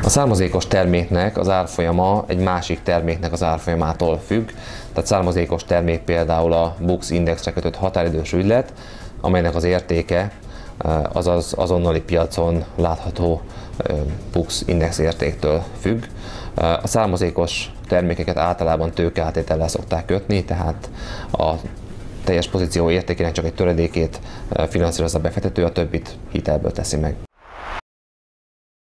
A származékos terméknek az árfolyama egy másik terméknek az árfolyamától függ. Tehát származékos termék például a Bux Indexre kötött határidős ügylet, amelynek az értéke az az azonnali piacon látható Bux Index értéktől függ. A származékos termékeket általában tőkeáttétellel szokták kötni, tehát a teljes pozíció értékének csak egy töredékét finanszírozza a befektető, a többit hitelből teszi meg.